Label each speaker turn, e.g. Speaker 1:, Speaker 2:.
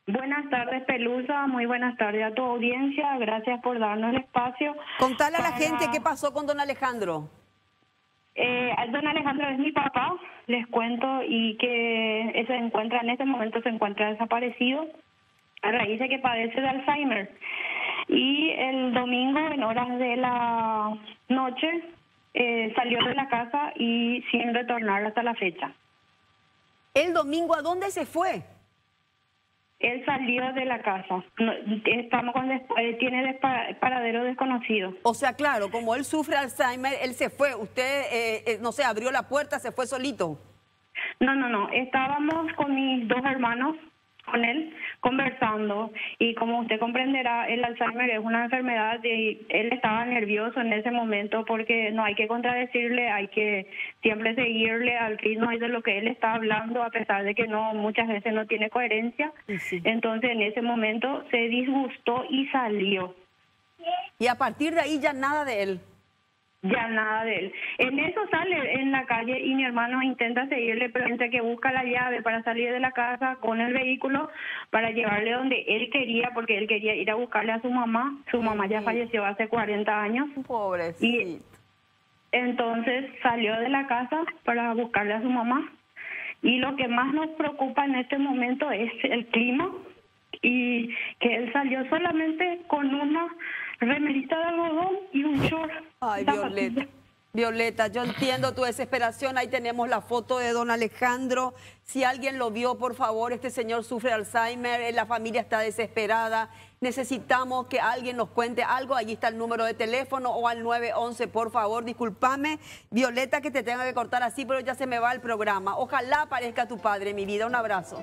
Speaker 1: Buenas tardes, Pelusa. Muy buenas tardes a tu audiencia. Gracias por darnos el espacio.
Speaker 2: Contale a la gente qué pasó con don Alejandro.
Speaker 1: Don Alejandro es mi papá, les cuento, y que se encuentra en este momento se encuentra desaparecido a raíz de que padece de Alzheimer. Y el domingo, en horas de la noche, salió de la casa y sin retornar hasta la fecha.
Speaker 2: ¿El domingo a dónde se fue?
Speaker 1: Él salió de la casa. Estamos con tiene paradero desconocido.
Speaker 2: O sea, claro, como él sufre Alzheimer, él se fue. Usted, no sé, abrió la puerta, se fue solito.
Speaker 1: No. Estábamos con mis dos hermanos, con él, conversando. Y como usted comprenderá, el Alzheimer es una enfermedad y él estaba nervioso en ese momento porque no hay que contradecirle, hay que siempre seguirle al ritmo de lo que él está hablando, a pesar de que no muchas veces no tiene coherencia.
Speaker 2: Sí.
Speaker 1: Entonces, en ese momento se disgustó y salió.
Speaker 2: Y a partir de ahí ya nada de él.
Speaker 1: Ya nada de él. En eso sale en la calle y mi hermano intenta seguirle, pero entre que busca la llave para salir de la casa con el vehículo para llevarle donde él quería, porque él quería ir a buscarle a su mamá. Su mamá ya falleció hace 40 años.
Speaker 2: Pobrecito.
Speaker 1: Y entonces salió de la casa para buscarle a su mamá. Y lo que más nos preocupa en este momento es el clima y que él salió solamente con una remerita de algodón y un short.
Speaker 2: Ay, Violeta. Violeta, yo entiendo tu desesperación. Ahí tenemos la foto de don Alejandro. Si alguien lo vio, por favor, este señor sufre Alzheimer, la familia está desesperada. Necesitamos que alguien nos cuente algo. Allí está el número de teléfono o al 911, por favor. Discúlpame, Violeta, que te tenga que cortar así, pero ya se me va el programa. Ojalá aparezca tu padre, mi vida. Un abrazo.